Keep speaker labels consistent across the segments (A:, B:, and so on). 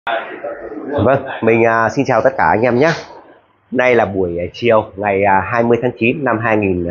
A: Vâng, mình xin chào tất cả anh em nhé. Nay là buổi chiều ngày 20 tháng 9 năm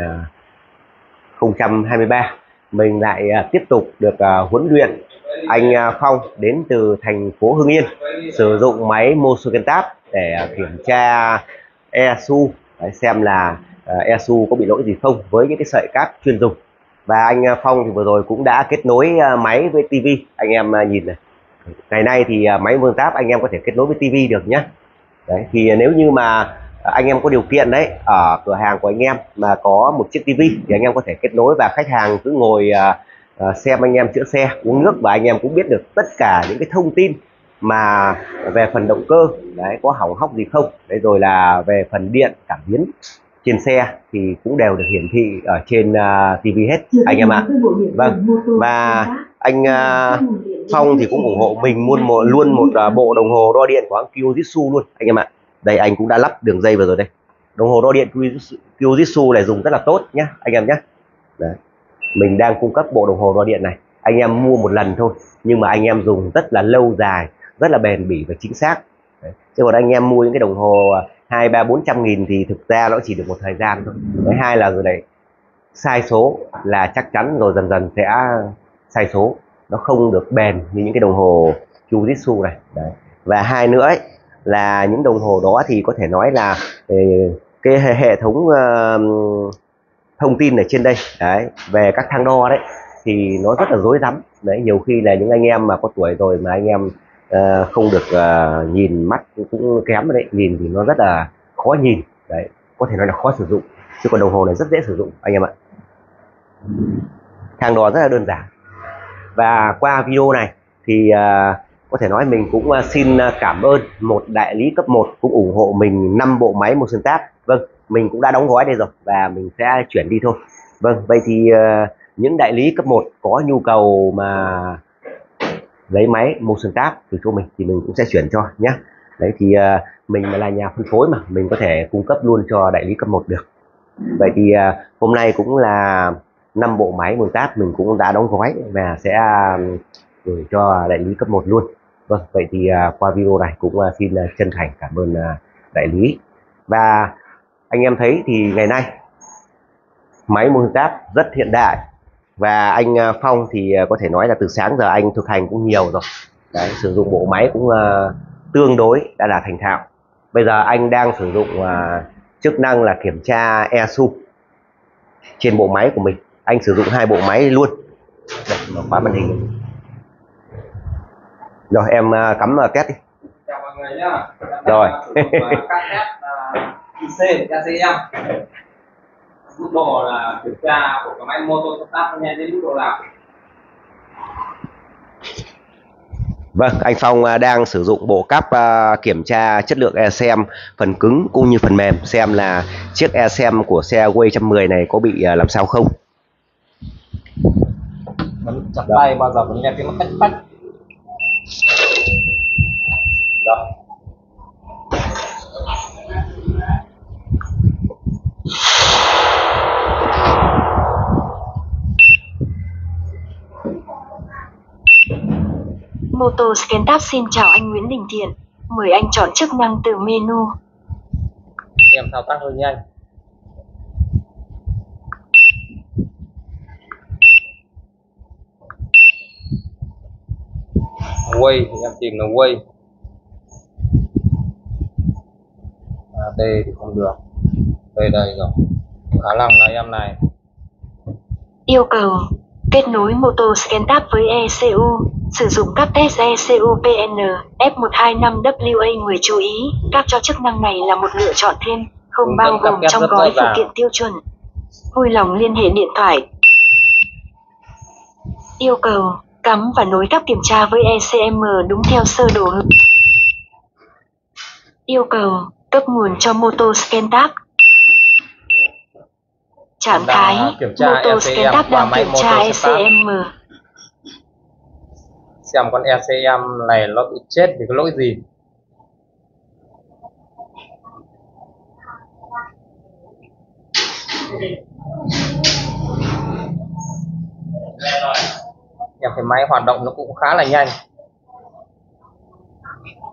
A: 2023. Mình lại tiếp tục được huấn luyện anh Phong đến từ thành phố Hưng Yên sử dụng máy Motion Tab để kiểm tra ESU, xem là ESU có bị lỗi gì không với những cái sợi cáp chuyên dùng. Và anh Phong thì vừa rồi cũng đã kết nối máy với tivi. Anh em nhìn này. Ngày nay thì máy Motion Tab anh em có thể kết nối với tivi được nhé. Đấy, thì nếu như mà anh em có điều kiện đấy, ở cửa hàng của anh em mà có một chiếc tivi thì anh em có thể kết nối, và khách hàng cứ ngồi xem anh em chữa xe, uống nước, và anh em cũng biết được tất cả những cái thông tin mà về phần động cơ đấy có hỏng hóc gì không, đấy rồi là về phần điện cảm biến trên xe thì cũng đều được hiển thị ở trên tivi hết anh em ạ. Vâng, và anh Phong thì cũng ủng hộ mình luôn một bộ đồng hồ đo điện của hãng Kyojitsu luôn anh em ạ. Đây anh cũng đã lắp đường dây vào rồi đây. Đồng hồ đo điện Kyojitsu này dùng rất là tốt nhé anh em nhé. Đấy. Mình đang cung cấp bộ đồng hồ đo điện này. Anh em mua một lần thôi, nhưng mà anh em dùng rất là lâu dài, rất là bền bỉ và chính xác. Đấy. Chứ còn anh em mua những cái đồng hồ 200-400 nghìn thì thực ra nó chỉ được một thời gian thôi. Đấy, hai là rồi này, sai số là chắc chắn rồi dần dần sẽ sai số, nó không được bền như những cái đồng hồ Kyojitsu này. Đấy. Và hai nữa ấy, là những đồng hồ đó thì có thể nói là cái hệ thống thông tin ở trên đây đấy, về các thang đo đấy thì nó rất là rối rắm. Đấy, nhiều khi là những anh em mà có tuổi rồi mà anh em không được nhìn, mắt cũng kém đấy, nhìn thì nó rất là khó nhìn đấy, có thể nói là khó sử dụng. Chứ còn đồng hồ này rất dễ sử dụng anh em ạ. Thang đo rất là đơn giản. Và qua video này thì có thể nói mình cũng xin cảm ơn một đại lý cấp 1 cũng ủng hộ mình 5 bộ máy Motion Tab. Vâng, mình cũng đã đóng gói đây rồi và mình sẽ chuyển đi thôi. Vâng, vậy thì những đại lý cấp 1 có nhu cầu mà lấy máy Motion Tab từ chỗ mình thì mình cũng sẽ chuyển cho nhé. Đấy thì mình là nhà phân phối mà, mình có thể cung cấp luôn cho đại lý cấp 1 được. Vậy thì hôm nay cũng là 5 bộ máy Motion Tab mình cũng đã đóng gói và sẽ gửi cho đại lý cấp 1 luôn. Vâng, vậy thì qua video này cũng xin chân thành cảm ơn đại lý. Và anh em thấy thì ngày nay máy Motion Tab rất hiện đại, và anh Phong thì có thể nói là từ sáng giờ anh thực hành cũng nhiều rồi. Đấy, sử dụng bộ máy cũng tương đối đã là thành thạo. Bây giờ anh đang sử dụng chức năng là kiểm tra ESU trên bộ máy của mình. Anh sử dụng hai bộ máy luôn. Đây, mở khóa màn hình. Rồi em cắm test đi.
B: Chào mọi người nhá.
A: Rồi.
B: Các test IC, ACM. Mức độ là kiểm tra của cái máy Motion Tab nhanh đến mức độ nào?
A: Vâng, anh Phong đang sử dụng bộ cáp kiểm tra chất lượng ECM phần cứng cũng như phần mềm, xem là chiếc ECM của xe Way 110 này có bị làm sao không.
B: Vẫn chặt tay bao giờ vẫn nghe tiếng nó cách cách. Đó.
C: Motion Tab xin chào anh Nguyễn Đình Thiện. Mời anh chọn chức năng từ menu.
B: Em thao tác hơi nhanh. Way thì em tìm là Way. D thì không được. Đây rồi. Khả năng là em này.
C: Yêu cầu kết nối Motion Tab với ECU. Sử dụng các test ECU PN F125WA. Người chú ý, các cho chức năng này là một lựa chọn thêm, không bao gồm trong gói phụ kiện tiêu chuẩn. Vui lòng liên hệ điện thoại. Yêu cầu cắm và nối cáp kiểm tra với ECM đúng theo sơ đồ. Yêu cầu cấp nguồn cho Motion Tab. Trạng thái Motion Tab đang kiểm tra ECM.
B: Xem con ECM này nó bị chết vì cái lỗi gì. Em cái máy hoạt động nó cũng khá là nhanh.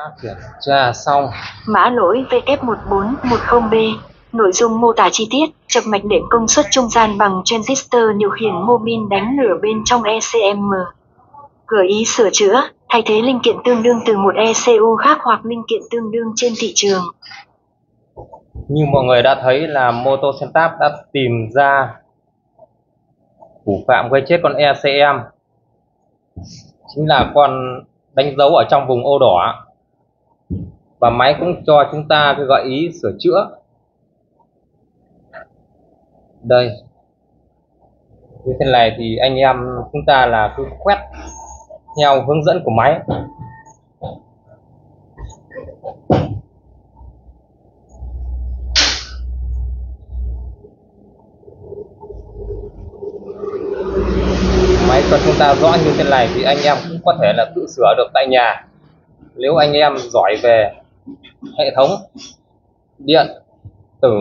B: Đã kiểm tra xong.
C: Mã lỗi W1410B. Nội dung mô tả chi tiết, chập mạch đệm công suất trung gian bằng transistor điều khiển mô bin đánh lửa bên trong ECM. Gợi ý sửa chữa, thay thế linh kiện tương đương từ một ECU khác hoặc linh kiện tương đương trên thị trường.
B: Như mọi người đã thấy là Motosyntax đã tìm ra thủ phạm gây chết con ECM, chính là con đánh dấu ở trong vùng ô đỏ, và máy cũng cho chúng ta cái gợi ý sửa chữa. Đây, như thế này thì anh em chúng ta là cứ quét theo hướng dẫn của máy. Máy cho chúng ta rõ như thế này thì anh em cũng có thể là tự sửa được tại nhà, nếu anh em giỏi về hệ thống điện tử.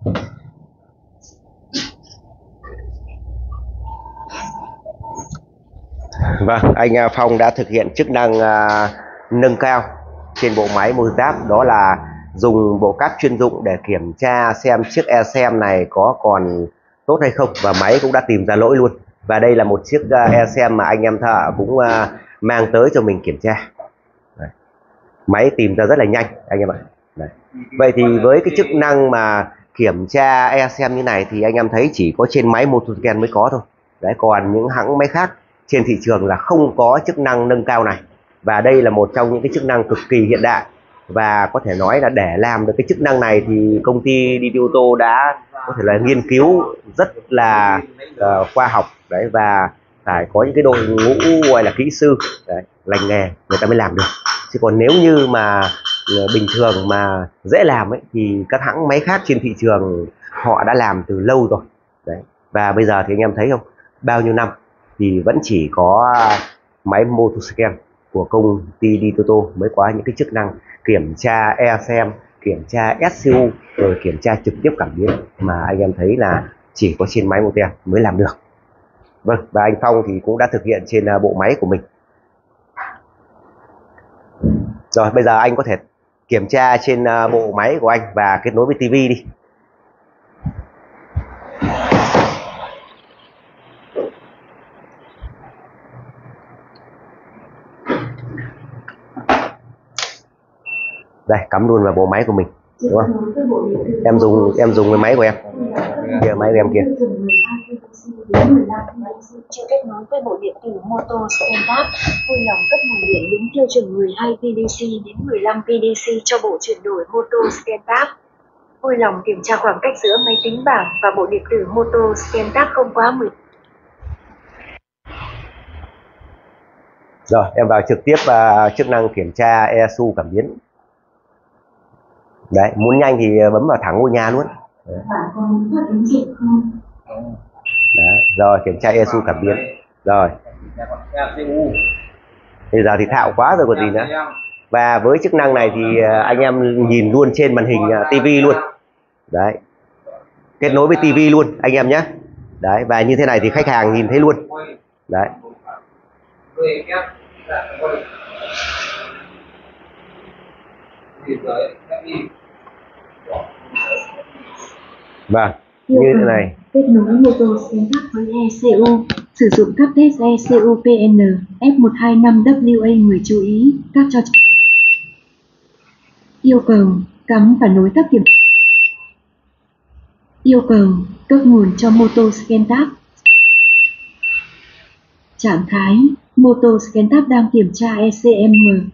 A: Vâng, anh Phong đã thực hiện chức năng nâng cao trên bộ máy Motosyntax, đó là dùng bộ cáp chuyên dụng để kiểm tra xem chiếc ECM này có còn tốt hay không, và máy cũng đã tìm ra lỗi luôn. Và đây là một chiếc ECM mà anh em thợ cũng mang tới cho mình kiểm tra. Đấy. Máy tìm ra rất là nhanh anh em ạ. Đấy. Vậy thì với cái chức năng mà kiểm tra ECM như này thì anh em thấy chỉ có trên máy Motoscan mới có thôi. Đấy, còn những hãng máy khác trên thị trường là không có chức năng nâng cao này. Và đây là một trong những cái chức năng cực kỳ hiện đại, và có thể nói là để làm được cái chức năng này thì công ty DT Auto đã có thể là nghiên cứu rất là khoa học đấy, và phải có những cái đội ngũ gọi là kỹ sư đấy, lành nghề người ta mới làm được. Chứ còn nếu như mà bình thường mà dễ làm ấy thì các hãng máy khác trên thị trường họ đã làm từ lâu rồi đấy. Và bây giờ thì anh em thấy không, bao nhiêu năm thì vẫn chỉ có máy Motoscan của công ty DT Auto mới có những cái chức năng kiểm tra ECM, kiểm tra SCU, rồi kiểm tra trực tiếp cảm biến, mà anh em thấy là chỉ có trên máy Motoscan mới làm được. Vâng, và anh Phong thì cũng đã thực hiện trên bộ máy của mình. Rồi bây giờ anh có thể kiểm tra trên bộ máy của anh và kết nối với TV đi. Đây, cắm luôn vào bộ máy của mình, đúng không? Em dùng cái máy của em. Kia máy của em kia.
C: Chưa kết nối với bộ điện tử Motosyntax, vui lòng cấp nguồn điện đúng tiêu chuẩn 12 VDC đến 15 VDC cho bộ chuyển đổi Motosyntax. Vui lòng kiểm tra khoảng cách giữa máy tính bảng và bộ điện tử Motosyntax không quá 10.
A: Rồi, em vào trực tiếp chức năng kiểm tra ECU cảm biến. Đấy, muốn nhanh thì bấm vào thẳng ngôi nhà luôn. Đấy. Đấy, rồi kiểm tra ECU cảm biến. Rồi. Bây giờ thì thạo quá rồi còn gì nữa. Và với chức năng này thì anh em nhìn luôn trên màn hình TV luôn. Đấy. Kết nối với TV luôn anh em nhé. Đấy, và như thế này thì khách hàng nhìn thấy luôn. Đấy. Vâng, như thế này.
C: Kết nối Motosyntax với ECU, sử dụng các test ECU PN F125WA10. Chú ý các cho yêu cầu cắm và nối các kiểm. Yêu cầu cấp nguồn cho Motosyntax. Trạng thái Motosyntax đang kiểm tra ECM.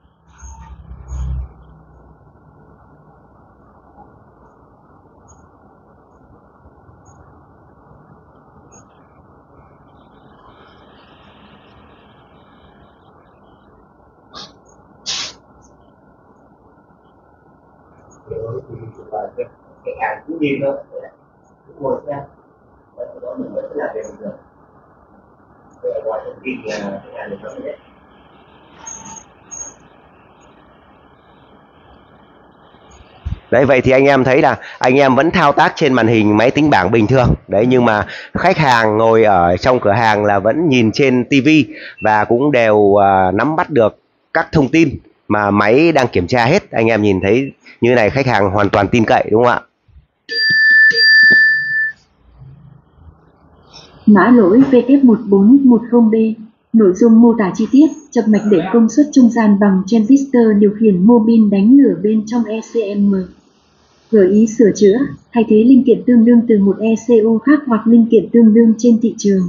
A: Cái hàng cứ nhìn thôi, ngồi xem, đó mình vẫn làm việc được. Đây là gọi thông tin là cái hàng được nói đấy. Đấy, vậy thì anh em thấy là anh em vẫn thao tác trên màn hình máy tính bảng bình thường. Đấy, nhưng mà khách hàng ngồi ở trong cửa hàng là vẫn nhìn trên TV và cũng đều nắm bắt được các thông tin mà máy đang kiểm tra hết. Anh em nhìn thấy như này, khách hàng hoàn toàn tin cậy đúng không ạ?
C: Mã lỗi VF1410B. Nội dung mô tả chi tiết, chập mạch để công suất trung gian bằng transistor điều khiển mô bin đánh lửa bên trong ECM. Gợi ý sửa chữa, thay thế linh kiện tương đương từ một ECU khác hoặc linh kiện tương đương trên thị trường.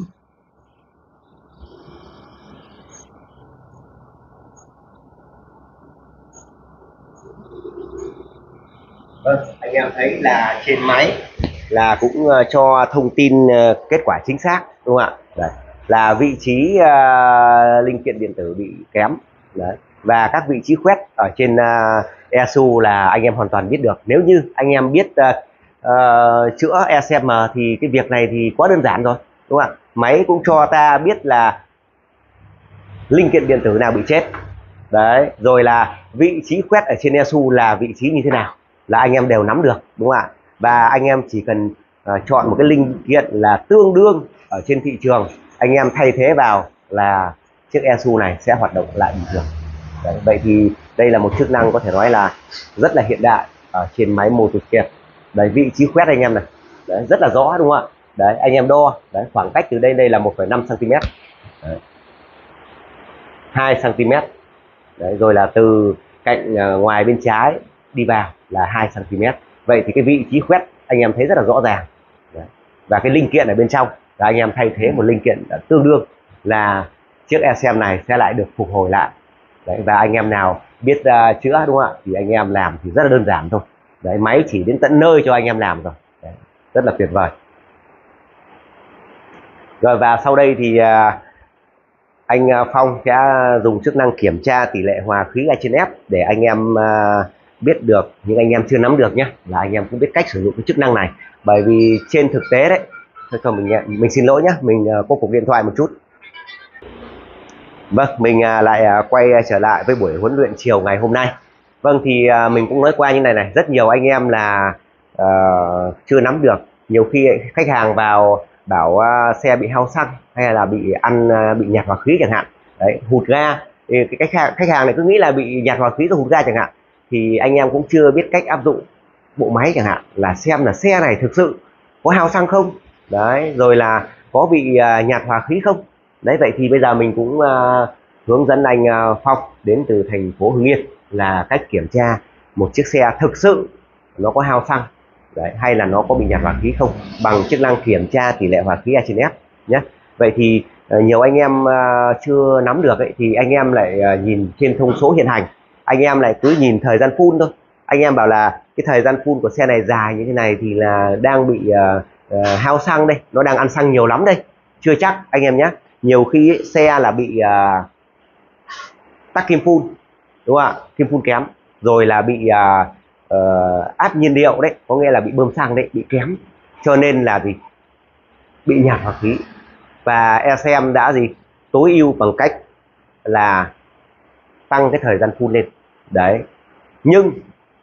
A: Vâng, anh em thấy là trên máy là cũng cho thông tin kết quả chính xác đúng không ạ? Đấy, là vị trí linh kiện điện tử bị kém. Đấy. Và các vị trí khoét ở trên ECU là anh em hoàn toàn biết được. Nếu như anh em biết chữa ECM thì cái việc này thì quá đơn giản rồi đúng không ạ? Máy cũng cho ta biết là linh kiện điện tử nào bị chết. Đấy, rồi là vị trí khoét ở trên ECU là vị trí như thế nào là anh em đều nắm được đúng không ạ? Và anh em chỉ cần chọn một cái linh kiện là tương đương ở trên thị trường, anh em thay thế vào là chiếc ECU này sẽ hoạt động lại bình thường. Đấy, vậy thì đây là một chức năng có thể nói là rất là hiện đại ở trên máy Motoscan. Đấy, vị trí khoét anh em này, đấy, rất là rõ đúng không ạ? Đấy, anh em đo, đấy, khoảng cách từ đây là 1,5 cm, đấy, 2 cm. Đấy, rồi là từ cạnh ngoài bên trái đi vào là 2 cm. Vậy thì cái vị trí khoét anh em thấy rất là rõ ràng. Đấy. Và cái linh kiện ở bên trong là anh em thay thế một linh kiện tương đương là chiếc ECM này sẽ lại được phục hồi lại. Đấy, và anh em nào biết chữa đúng không ạ, thì anh em làm thì rất là đơn giản thôi. Đấy, máy chỉ đến tận nơi cho anh em làm rồi. Đấy, rất là tuyệt vời. Rồi, và sau đây thì anh Phong sẽ dùng chức năng kiểm tra tỷ lệ hòa khí A trên F để anh em biết được, những anh em chưa nắm được nhé, là anh em cũng biết cách sử dụng cái chức năng này. Bởi vì trên thực tế đấy, thôi mình xin lỗi nhé, mình có cuộc điện thoại một chút. Vâng, mình lại quay trở lại với buổi huấn luyện chiều ngày hôm nay. Vâng, thì mình cũng nói qua như này này, rất nhiều anh em là chưa nắm được. Nhiều khi khách hàng vào bảo xe bị hao xăng hay là bị bị nhạt hòa khí chẳng hạn, đấy, hụt ga, thì cái khách hàng này cứ nghĩ là bị nhạt hòa khí rồi hụt ga chẳng hạn, thì anh em cũng chưa biết cách áp dụng bộ máy chẳng hạn, là xem là xe này thực sự có hao xăng không, đấy, rồi là có bị nhạt hòa khí không. Đấy, vậy thì bây giờ mình cũng hướng dẫn anh Phong đến từ thành phố Hưng Yên là cách kiểm tra một chiếc xe thực sự nó có hao xăng, đấy, hay là nó có bị nhạt hòa khí không, bằng chức năng kiểm tra tỷ lệ hòa khí A trên F nhé. Vậy thì nhiều anh em chưa nắm được ấy, thì anh em lại nhìn trên thông số hiện hành, anh em lại cứ nhìn thời gian phun thôi. Anh em bảo là cái thời gian phun của xe này dài như thế này thì là đang bị hao xăng đây, nó đang ăn xăng nhiều lắm đây. Chưa chắc anh em nhé, nhiều khi ấy, xe là bị tắc kim phun đúng không ạ, kim phun kém, rồi là bị áp nhiên liệu đấy, có nghĩa là bị bơm xăng đấy, bị kém, cho nên là gì, bị nhạt hòa khí. Và ECM đã gì, tối ưu bằng cách là tăng cái thời gian phun lên đấy. Nhưng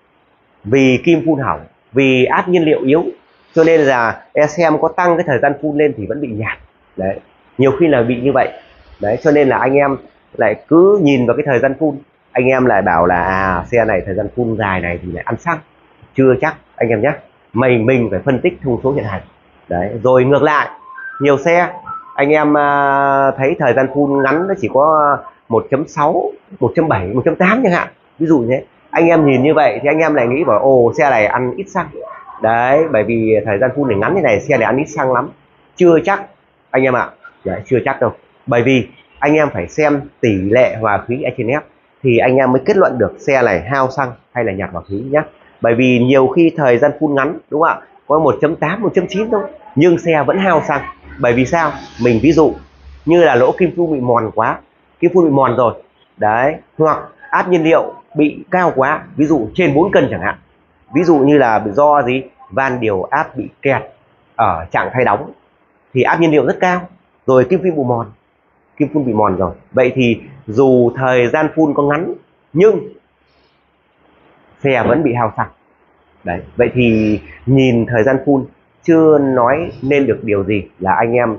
A: vì kim phun hỏng, vì áp nhiên liệu yếu, cho nên là ECM có tăng cái thời gian phun lên thì vẫn bị nhạt đấy, nhiều khi là bị như vậy đấy. Cho nên là anh em lại cứ nhìn vào cái thời gian phun, anh em lại bảo là xe này thời gian phun dài này thì lại ăn xăng. Chưa chắc anh em nhé, mình phải phân tích thông số hiện hành đấy. Rồi ngược lại, nhiều xe anh em thấy thời gian phun ngắn nó chỉ có 1.6, 1.7, 1.8 chẳng hạn, ví dụ như thế, anh em nhìn như vậy thì anh em lại nghĩ bảo ồ, xe này ăn ít xăng đấy, bởi vì thời gian phun này ngắn như này xe này ăn ít xăng lắm. Chưa chắc anh em ạ, đấy, chưa chắc đâu. Bởi vì anh em phải xem tỷ lệ hòa khí A trên F thì anh em mới kết luận được xe này hao xăng hay là nhạt hòa khí nhé. Bởi vì nhiều khi thời gian phun ngắn đúng không ạ, có 1.8, 1.9 thôi, nhưng xe vẫn hao xăng. Bởi vì sao? Mình ví dụ như là lỗ kim phun bị mòn quá, kim phun bị mòn rồi đấy, hoặc áp nhiên liệu bị cao quá, ví dụ trên 4 cân chẳng hạn, ví dụ như là do gì, van điều áp bị kẹt ở trạng thay đóng thì áp nhiên liệu rất cao, rồi kim phun bị mòn, kim phun bị mòn rồi. Vậy thì dù thời gian phun có ngắn nhưng xe vẫn bị hao xăng đấy. Vậy thì nhìn thời gian phun chưa nói nên được điều gì là anh em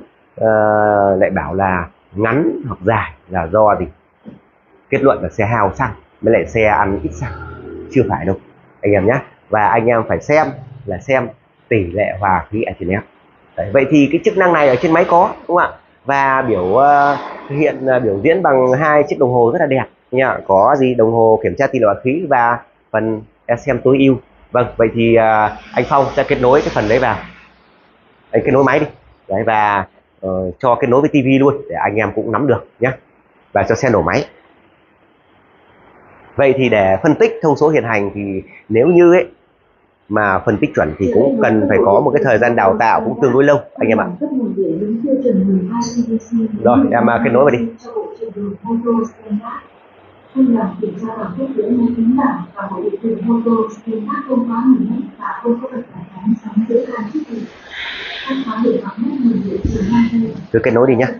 A: lại bảo là ngắn hoặc dài là do gì, kết luận là xe hao xăng. mới lại xe ăn ít xăng, chưa phải đâu anh em nhé. Và anh em phải xem tỷ lệ hòa khí ở trên ép. Vậy thì cái chức năng này ở trên máy có, đúng không ạ? Và hiện biểu diễn bằng hai chiếc đồng hồ rất là đẹp nha. Có gì đồng hồ kiểm tra tỷ lệ hòa khí và phần xem tối ưu. Vâng, vậy thì anh Phong sẽ kết nối cái phần đấy vào, anh kết nối máy đi đấy, và cho kết nối với tivi luôn để anh em cũng nắm được nhé, và cho xe nổ máy. Vậy thì để phân tích thông số hiện hành thì nếu như ấy mà phân tích chuẩn thì cũng cần phải có một cái thời gian đào tạo cũng tương đối lâu anh em ạ. Rồi em kết nối vào đi. Cứ kết nối đi nhé.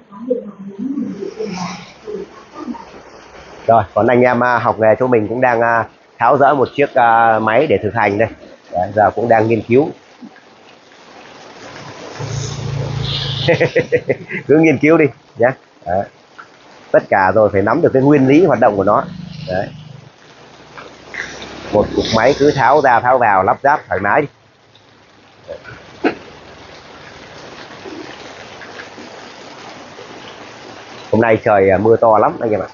A: Rồi, còn anh em học nghề chỗ mình cũng đang tháo dỡ một chiếc máy để thực hành đây. Đấy, giờ cũng đang nghiên cứu. Cứ nghiên cứu đi nhé. Đấy. Tất cả rồi phải nắm được cái nguyên lý hoạt động của nó. Đấy. Một cục máy cứ tháo ra tháo vào, lắp ráp thoải mái đi. Hôm nay trời mưa to lắm anh em ạ.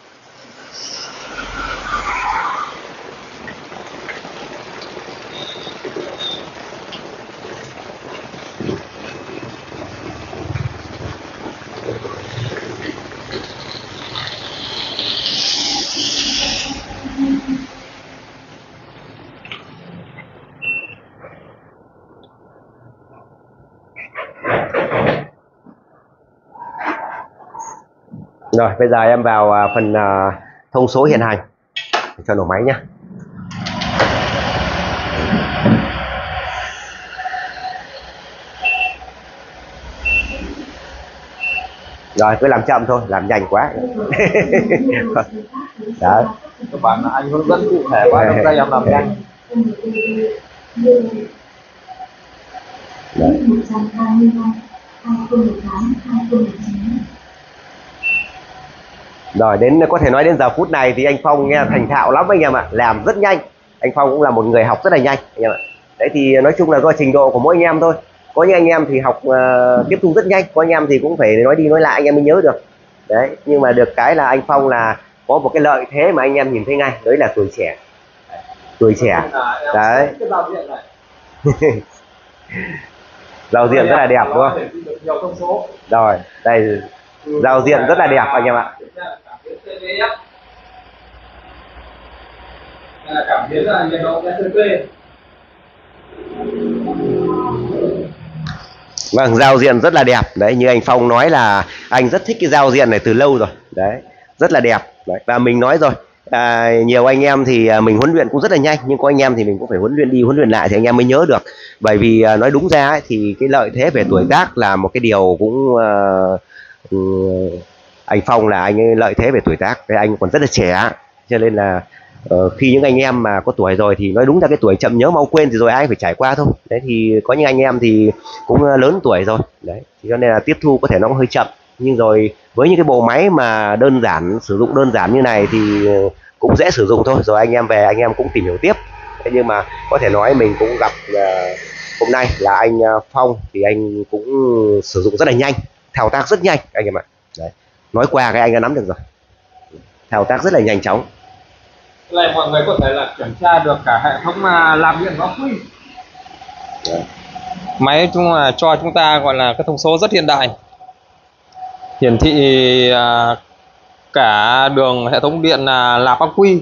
A: Rồi bây giờ em vào phần thông số hiện hành cho nổ máy nhé. Rồi cứ làm chậm thôi, làm nhanh quá. Đấy.
B: Các bạn anh hướng dẫn cụ thể quá, trong tay em làm nhanh.
A: Đấy. Rồi đến có thể nói đến giờ phút này thì anh Phong nghe thành thạo lắm anh em ạ, làm rất nhanh. Anh Phong cũng là một người học rất là nhanh anh em ạ. Đấy thì nói chung là do trình độ của mỗi anh em thôi. Có những anh em thì học tiếp thu rất nhanh, có anh em thì cũng phải nói đi nói lại anh em mới nhớ được. Đấy, nhưng mà được cái là anh Phong là có một cái lợi thế mà anh em nhìn thấy ngay, đấy là tuổi trẻ. Tuổi trẻ. Đấy. Giao diện rất là đẹp đúng không? Rồi, đây giao diện rất là đẹp anh em ạ.
B: Cảm thấy là nhiệt độ SCP.
A: Vâng, giao diện rất là đẹp. Đấy, như anh Phong nói là anh rất thích cái giao diện này từ lâu rồi. Đấy, rất là đẹp. Đấy, và mình nói rồi, nhiều anh em thì mình huấn luyện cũng rất là nhanh, nhưng có anh em thì mình cũng phải huấn luyện đi huấn luyện lại thì anh em mới nhớ được. Bởi vì nói đúng ra ấy, thì cái lợi thế về tuổi tác là một cái điều cũng anh Phong là anh ấy lợi thế về tuổi tác, cái anh còn rất là trẻ, cho nên là khi những anh em mà có tuổi rồi thì nói đúng ra cái tuổi chậm nhớ mau quên thì rồi ai phải trải qua thôi. Đấy thì có những anh em thì cũng lớn tuổi rồi, đấy cho nên là tiếp thu có thể nó cũng hơi chậm, nhưng rồi với những cái bộ máy mà đơn giản, sử dụng đơn giản như này thì cũng dễ sử dụng thôi, rồi anh em về anh em cũng tìm hiểu tiếp. Thế nhưng mà có thể nói mình cũng gặp hôm nay là anh Phong thì anh cũng sử dụng rất là nhanh, thao tác rất nhanh anh em ạ. Đấy, nói qua cái anh đã nắm được rồi, thao tác rất là nhanh chóng.
B: Này mọi người có thể là kiểm tra được cả hệ thống làm điện nó quy. Máy cho chúng ta gọi là cái thông số rất hiện đại, hiển thị cả đường hệ thống điện là nạp ắc quy,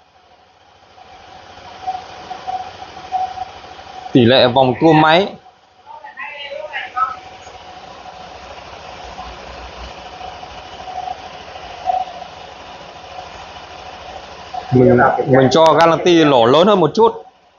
B: tỷ lệ vòng tua máy, mình cho guarantee lỗ lớn hơn một chút.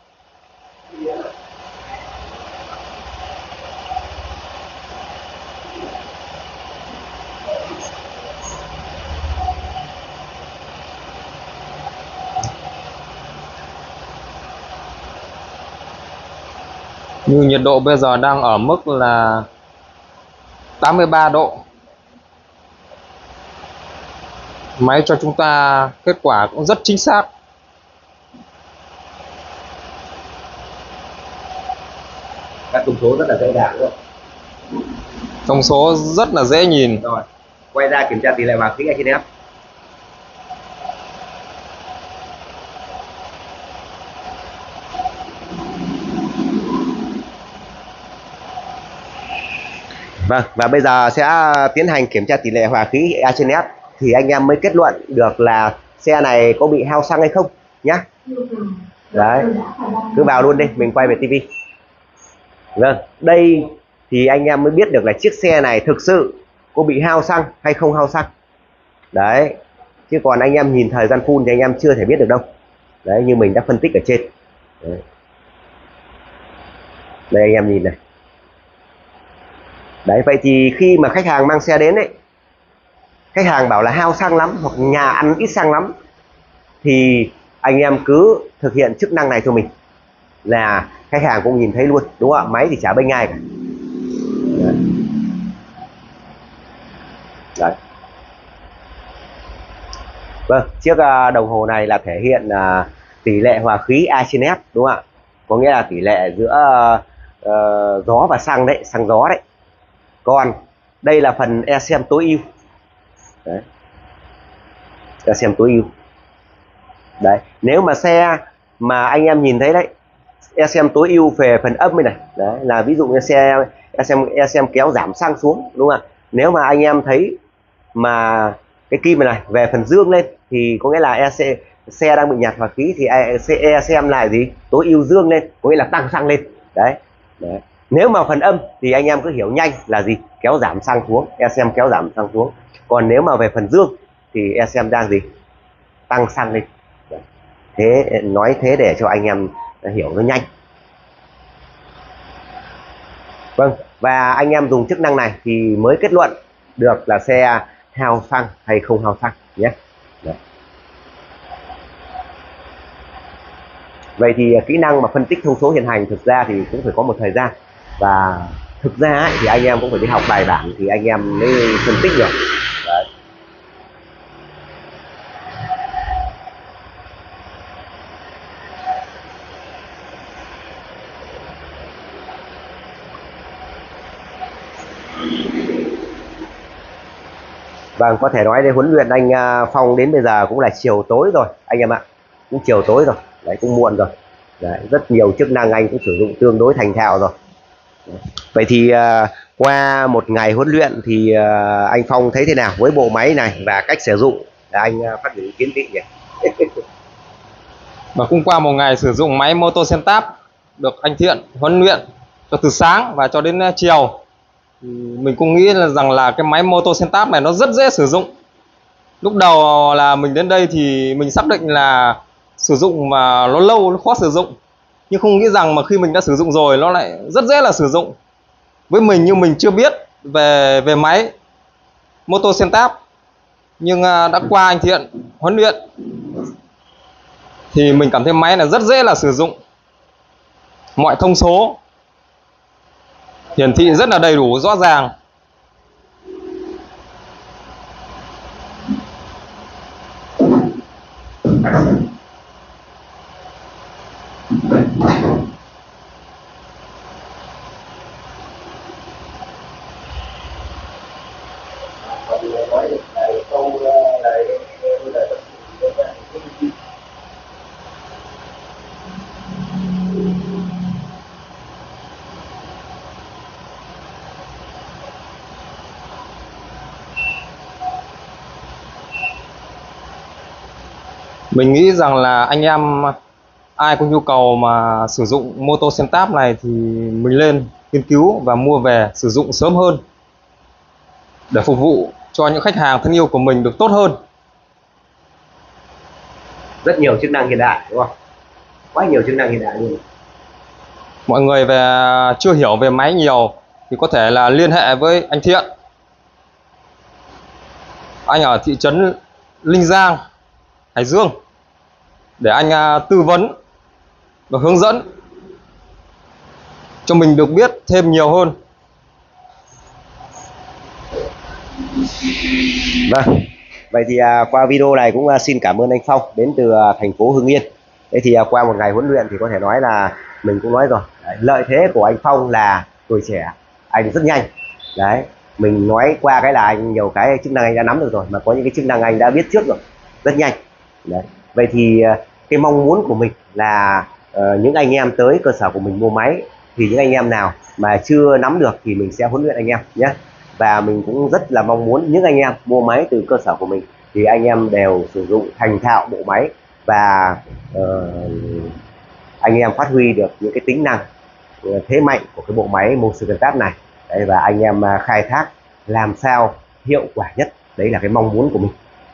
B: Như nhiệt độ bây giờ đang ở mức là 83 độ. Máy cho chúng ta kết quả cũng rất chính xác.
A: Các thông số rất là dễ dàng luôn.
B: Thông số rất là dễ nhìn.
A: Rồi, quay ra kiểm tra tỷ lệ hòa khí trên F. Vâng, và bây giờ sẽ tiến hành kiểm tra tỷ lệ hòa khí A trên F thì anh em mới kết luận được là xe này có bị hao xăng hay không nhá. Đấy, cứ vào luôn đi, mình quay về tivi. Vâng, đây thì anh em mới biết được là chiếc xe này thực sự có bị hao xăng hay không hao xăng. Đấy, chứ còn anh em nhìn thời gian phun thì anh em chưa thể biết được đâu. Đấy, như mình đã phân tích ở trên. Đấy, đây anh em nhìn này. Đấy, vậy thì khi mà khách hàng mang xe đến ấy, khách hàng bảo là hao xăng lắm hoặc nhà ăn ít xăng lắm, thì anh em cứ thực hiện chức năng này cho mình là khách hàng cũng nhìn thấy luôn, đúng không ạ? Máy thì chả bênh ai cả. Đấy. Đấy. Vâng, chiếc đồng hồ này là thể hiện tỷ lệ hòa khí A trên F, đúng không ạ? Có nghĩa là tỷ lệ giữa gió và xăng đấy, xăng gió đấy. Còn đây là phần ECM tối ưu. Đấy. ECM tối ưu. Đấy, nếu mà xe mà anh em nhìn thấy đấy, ECM tối ưu về phần âm này, đấy là ví dụ như xe ECM kéo giảm xăng xuống, đúng không ạ? Nếu mà anh em thấy mà cái kim này về phần dương lên thì có nghĩa là xe đang bị nhạt hòa khí, thì ECM lại gì? Tối ưu dương lên, có nghĩa là tăng xăng lên. Đấy. Đấy. Nếu mà phần âm thì anh em cứ hiểu nhanh là gì? Kéo giảm xăng xuống, ECM kéo giảm xăng xuống. Còn nếu mà về phần dương thì ECM đang gì? Tăng xăng lên. Đấy. Thế nói thế để cho anh em hiểu nó nhanh. Vâng, và anh em dùng chức năng này thì mới kết luận được là xe hao xăng hay không hao xăng nhé. Đấy. Vậy thì kỹ năng mà phân tích thông số hiện hành thực ra thì cũng phải có một thời gian, và thực ra ấy, thì anh em cũng phải đi học bài bản thì anh em mới phân tích được. Đấy. Vâng, có thể nói đây huấn luyện anh Phong đến bây giờ cũng là chiều tối rồi anh em ạ, cũng chiều tối rồi, đấy cũng muộn rồi. Đấy, rất nhiều chức năng anh cũng sử dụng tương đối thành thạo rồi. Đấy. Vậy thì qua một ngày huấn luyện thì anh Phong thấy thế nào với bộ máy này và cách sử dụng, để anh phát biểu ý kiến vị nhỉ?
B: Và cũng qua một ngày sử dụng máy Moto Centap được anh Thiện huấn luyện cho từ sáng và cho đến chiều, thì mình cũng nghĩ là rằng là cái máy Moto Centap này nó rất dễ sử dụng. Lúc đầu là mình đến đây thì mình xác định là sử dụng mà nó lâu, nó khó sử dụng, nhưng không nghĩ rằng mà khi mình đã sử dụng rồi nó lại rất dễ là sử dụng với mình. Nhưng mình chưa biết về máy Moto Centap, nhưng đã qua anh Thiện huấn luyện thì mình cảm thấy máy là rất dễ là sử dụng. Mọi thông số hiển thị rất là đầy đủ, rõ ràng. Mình nghĩ rằng là anh em ai có nhu cầu mà sử dụng Moto Centap này thì mình lên nghiên cứu và mua về sử dụng sớm hơn để phục vụ cho những khách hàng thân yêu của mình được tốt hơn.
A: Rất nhiều chức năng hiện đại, đúng không? Quá nhiều chức năng hiện đại luôn.
B: Mọi người chưa hiểu về máy nhiều thì có thể là liên hệ với anh Thiện. Anh ở thị trấn Linh Giang, Hải Dương, để anh tư vấn và hướng dẫn cho mình được biết thêm nhiều hơn.
A: Vâng, vậy thì qua video này cũng xin cảm ơn anh Phong đến từ thành phố Hưng Yên. Thế thì qua một ngày huấn luyện thì có thể nói là mình cũng nói rồi, đấy, lợi thế của anh Phong là tuổi trẻ, anh rất nhanh. Đấy, mình nói qua cái là anh nhiều cái chức năng anh đã nắm được rồi, mà có những cái chức năng anh đã biết trước rồi, rất nhanh. Đấy, vậy thì cái mong muốn của mình là những anh em tới cơ sở của mình mua máy, thì những anh em nào mà chưa nắm được thì mình sẽ huấn luyện anh em nhé. Và mình cũng rất là mong muốn những anh em mua máy từ cơ sở của mình thì anh em đều sử dụng thành thạo bộ máy, và anh em phát huy được những cái tính năng thế mạnh của cái bộ máy Motion Tab này. Đấy, và anh em khai thác làm sao hiệu quả nhất, đấy là cái mong muốn của mình.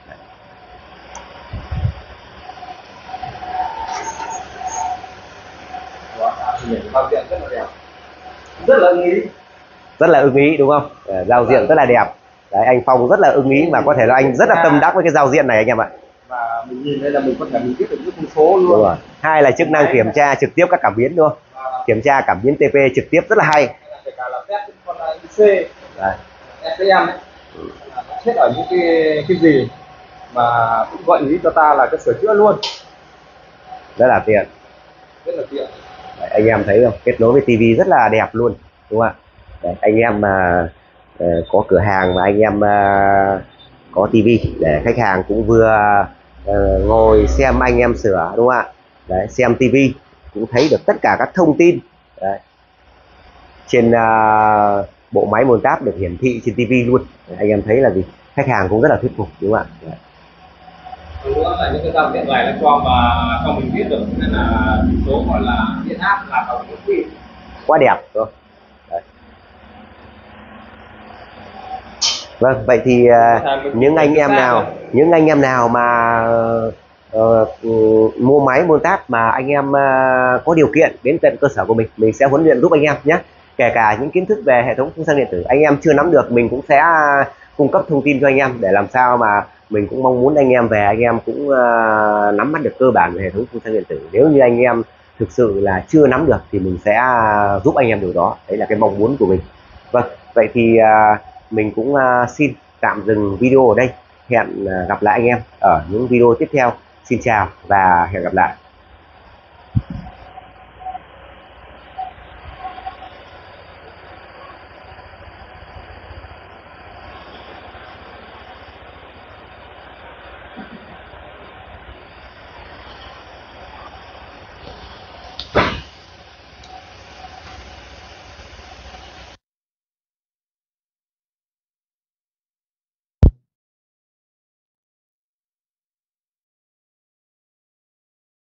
A: Rất là ưng ý đúng không? Giao diện rất là đẹp. Đấy, anh Phong rất là ưng ý, mà có thể là anh rất là tâm đắc với cái giao diện này anh em ạ.
D: Và mình nhìn đây là mình có thể mình biết được những thông số luôn.
A: Đúng rồi. Hai là chức năng kiểm tra trực tiếp các cảm biến luôn. Kiểm tra cảm biến TP trực tiếp rất là hay.
D: Kể cả là test con IC, SEM ấy, hết ở những cái gì mà cũng gợi ý cho ta là cái sửa chữa luôn.
A: Rất là tiện.
D: Rất là tiện.
A: Đấy, anh em thấy không? Kết nối với TV rất là đẹp luôn, đúng không ạ? Đấy, anh em mà có cửa hàng mà anh em có TV để khách hàng cũng vừa ngồi xem anh em sửa, đúng không ạ? Đấy, xem TV cũng thấy được tất cả các thông tin. Đấy, trên bộ máy Motion Tab được hiển thị trên TV luôn. Đấy, anh em thấy là gì? Khách hàng cũng rất là thuyết phục, đúng không ạ? Đấy.
D: Nữa là những cái giao diện này nó cho mình biết được, nên là số gọi là điện áp là tổng cái gì
A: Quá đẹp rồi. Vâng, vậy thì những anh em nào mà mua máy Motion Tab mà anh em có điều kiện đến tận cơ sở của mình sẽ huấn luyện giúp anh em nhé. Kể cả những kiến thức về hệ thống phun xăng điện tử anh em chưa nắm được, mình cũng sẽ cung cấp thông tin cho anh em, để làm sao mà mình cũng mong muốn anh em về anh em cũng nắm bắt được cơ bản về hệ thống phun xăng điện tử. Nếu như anh em thực sự là chưa nắm được thì mình sẽ giúp anh em điều đó, đấy là cái mong muốn của mình. Vâng, vậy thì mình cũng xin tạm dừng video ở đây. Hẹn gặp lại anh em ở những video tiếp theo. Xin chào và hẹn gặp lại.